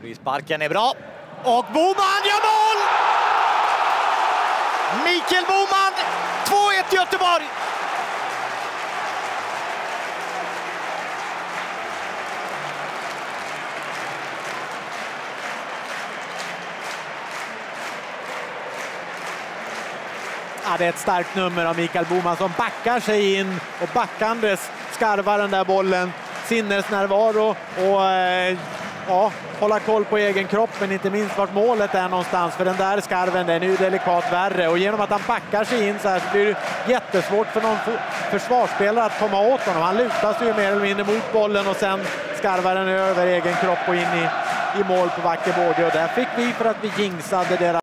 Frisparken är bra. Och Boman gör mål! Mikael Boman, 2-1 Göteborg! Ja, det är ett starkt nummer av Mikael Boman som backar sig in och backandes skarvar den där bollen. Sinnesnärvaro och ja, hålla koll på egen kropp, men inte minst vart målet är någonstans, för den där skarven den är ju delikat värre, och genom att han backar sig in så här så blir det jättesvårt för någon försvarsspelare att komma åt honom. Han lutar sig ju mer eller mindre mot bollen och sen skarvar den över egen kropp och in i mål på vacker båge, och där fick vi för att vi jinxade deras